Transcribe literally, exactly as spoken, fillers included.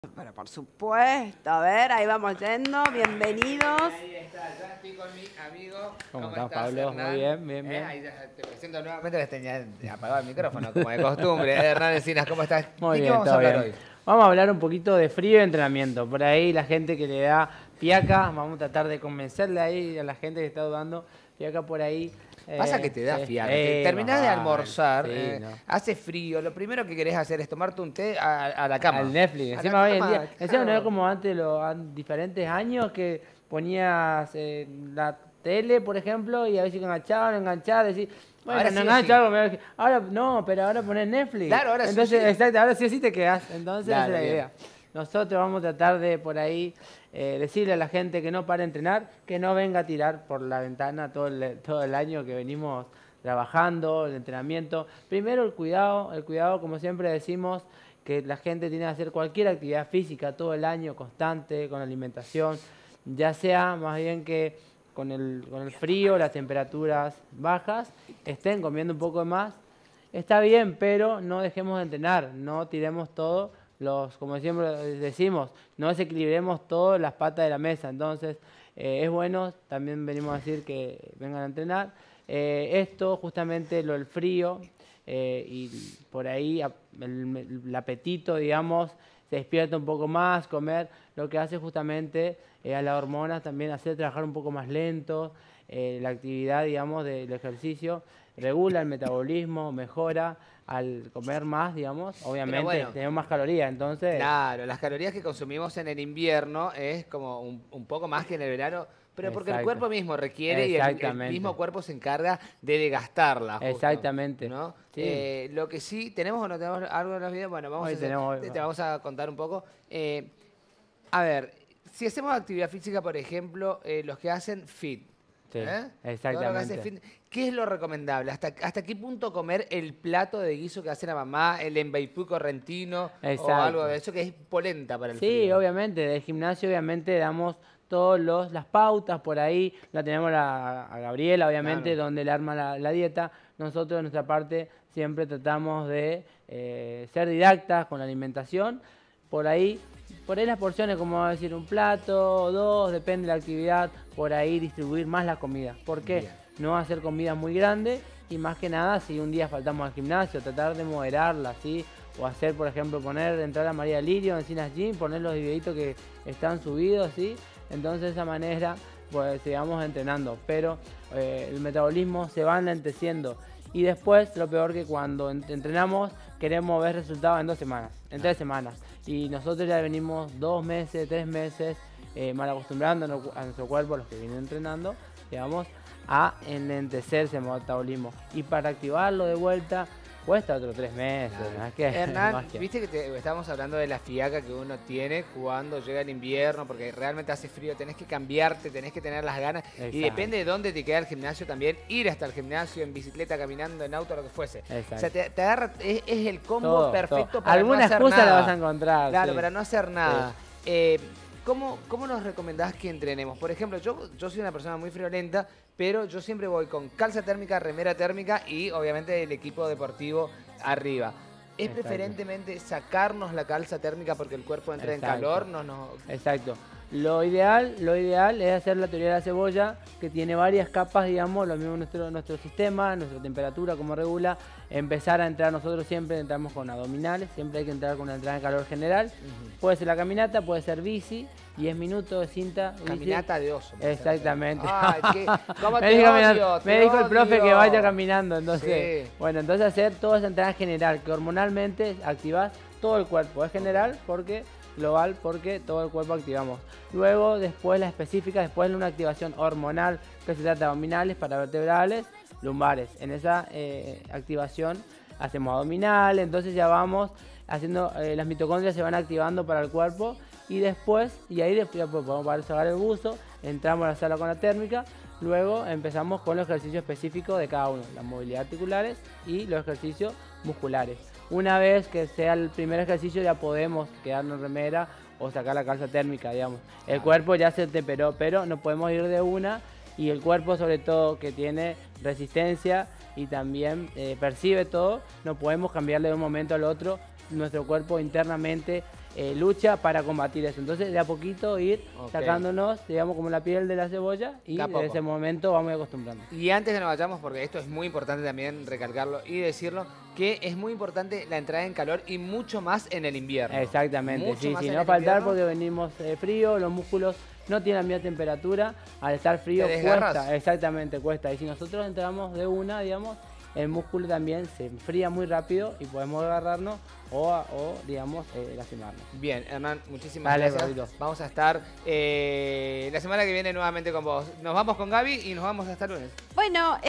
Pero por supuesto, a ver, ahí vamos yendo, bienvenidos. Ahí está, ya estoy con mi amigo. ¿Cómo, ¿Cómo estás, estás, Pablo? Hernán? Muy bien, bien, bien. Eh, ahí ya te presento nuevamente, que tenía apagado el micrófono, como de costumbre. Eh, Hernán Encinas, ¿cómo estás? Muy ¿De qué bien, vamos a todo hablar bien. hoy? Vamos a hablar un poquito de frío y entrenamiento. Por ahí la gente que le da fiaca, vamos a tratar de convencerle ahí a la gente que está dudando, fiaca por ahí. Pasa eh, que te da eh, fiaca. eh, Terminás más de vale, almorzar, sí, eh, no. hace frío, lo primero que querés hacer es tomarte un té a, a la cama. Al Netflix. A Encima la hoy en cama, día, encima no claro. es como antes, los an- diferentes años que ponías eh, la tele, por ejemplo, y a veces enganchaban, enganchaban, decís, bueno, Ahora no sí o engancho sí. algo, me- ahora no, pero ahora pones Netflix. Claro, ahora sí o Entonces, sí. exacto, ahora sí o sí te quedás. Entonces, Dale, esa es la bien. idea. Nosotros vamos a tratar de por ahí eh, decirle a la gente que no pare de entrenar, que no venga a tirar por la ventana todo el, todo el año que venimos trabajando, el entrenamiento. Primero el cuidado, el cuidado, como siempre decimos, que la gente tiene que hacer cualquier actividad física todo el año, constante, con alimentación, ya sea más bien que con el, con el frío, las temperaturas bajas, estén comiendo un poco más. Está bien, pero no dejemos de entrenar, no tiremos todo, los, como siempre decimos, no desequilibremos todas las patas de la mesa. Entonces, eh, es bueno, también venimos a decir que vengan a entrenar. Eh, esto, justamente, lo del frío, eh, y por ahí a- el, el apetito, digamos, se despierta un poco más, comer, lo que hace justamente eh, a las hormonas también hacer trabajar un poco más lento, eh, la actividad, digamos, del ejercicio, regula el metabolismo, mejora al comer más, digamos, obviamente bueno, tenemos más calorías, entonces... Claro, las calorías que consumimos en el invierno es como un, un poco más que en el verano, pero porque el Exacto. cuerpo mismo requiere y el, el Exactamente. mismo cuerpo se encarga de desgastarla. justo, Exactamente. ¿no? Sí. Eh, lo que sí, ¿tenemos o no tenemos algo en los videos? Bueno, vamos Hoy a hacer- tenemos- te, te vamos a contar un poco. Eh, a ver, si hacemos actividad física, por ejemplo, eh, los que hacen fit. Sí, ¿eh? Todo lo que exactamente. hace fit, ¿qué es lo recomendable? ¿Hasta, ¿Hasta qué punto comer el plato de guiso que hace la mamá, el embaipú correntino o Exacto. algo de eso que es polenta para el Sí, frío? obviamente, del gimnasio obviamente damos todas las pautas por ahí, la tenemos a, a Gabriela, obviamente, Claro. donde le arma la, la dieta. Nosotros, de nuestra parte, siempre tratamos de eh, ser didactas con la alimentación. Por ahí, por ahí las porciones, como decir, un plato o dos, depende de la actividad, por ahí distribuir más la comida. ¿Por qué? Bien. No hacer comidas muy grandes y más que nada, si un día faltamos al gimnasio, tratar de moderarla, ¿sí? O hacer, por ejemplo, poner, entrar a María Lirio, Encinas Gym, poner los videitos que están subidos, ¿sí? Entonces, de esa manera, pues sigamos entrenando. Pero eh, el metabolismo se va enlenteciendo. Y después, lo peor que cuando ent- entrenamos, queremos ver resultados en dos semanas, en tres semanas. Y nosotros ya venimos dos meses, tres meses, eh, mal acostumbrando a nu- a nuestro cuerpo, los que vienen entrenando, digamos, a enlentecerse el metabolismo. Y para activarlo de vuelta, cuesta otros tres meses. Claro. ¿no? Es que, Hernán, magia. viste que te- estábamos hablando de la fiaca que uno tiene cuando llega el invierno, porque realmente hace frío, tenés que cambiarte, tenés que tener las ganas. Y Exacto. depende de dónde te queda el gimnasio también, ir hasta el gimnasio, en bicicleta, caminando, en auto, lo que fuese. Exacto. O sea, te, te agarra, es, es el combo Todo, perfecto todo. para Alguna no hacer excusa nada. la vas a encontrar. Claro, sí. para no hacer nada. Eh, ¿cómo, ¿Cómo nos recomendás que entrenemos? Por ejemplo, yo, yo soy una persona muy friolenta, pero yo siempre voy con calza térmica, remera térmica y obviamente el equipo deportivo arriba. ¿Es Exacto. preferentemente sacarnos la calza térmica porque el cuerpo entra Exacto. en calor? No, no. Exacto. Lo ideal, lo ideal es hacer la teoría de la cebolla, que tiene varias capas, digamos, lo mismo nuestro, nuestro sistema, nuestra temperatura, como regula. Empezar a entrar, nosotros siempre entramos con abdominales, siempre hay que entrar con una entrada en calor general. Puede ser la caminata, puede ser bici, diez minutos de cinta. bici. Caminata de oso. me hace Exactamente. hacer. Ay, qué- ¿cómo me te dijo, odio, mira, te me dijo el profe que odio. vaya caminando, entonces, Sí. bueno, entonces hacer toda esa entrada general, que hormonalmente activas todo el cuerpo, es general porque global porque todo el cuerpo activamos. Luego, después la específica, después una activación hormonal que se trata de abdominales, paravertebrales, lumbares. En esa eh, activación hacemos abdominales, entonces ya vamos haciendo, eh, las mitocondrias se van activando para el cuerpo y después, y ahí después ya podemos parar de sacar el buzo, entramos a la sala con la térmica, luego empezamos con los ejercicios específicos de cada uno, la movilidad articulares y los ejercicios musculares. Una vez que sea el primer ejercicio ya podemos quedarnos en remera o sacar la calza térmica, digamos. El cuerpo ya se temperó, pero no podemos ir de una y el cuerpo sobre todo que tiene resistencia y también eh, percibe todo, no podemos cambiarle de un momento al otro. Nuestro cuerpo internamente eh, lucha para combatir eso. Entonces, de a poquito ir Ok. sacándonos, digamos, como la piel de la cebolla y De a poco. de ese momento vamos acostumbrando. Y antes de nos vayamos, porque esto es muy importante también recalcarlo y decirlo, que es muy importante la entrada en calor y mucho más en el invierno. Exactamente, Mucho sí, más sí, en no el faltar invierno. porque venimos eh, frío, los músculos no tienen la misma temperatura, al estar frío Te desgarras. cuesta, exactamente, cuesta. Y si nosotros entramos de una, digamos, el músculo también se enfría muy rápido y podemos agarrarnos o, o digamos, eh, lastimarnos. Bien, Hernán, muchísimas Dale, gracias. Rodito. Vamos a estar eh, la semana que viene nuevamente con vos. Nos vamos con Gaby y nos vamos hasta el lunes. Bueno.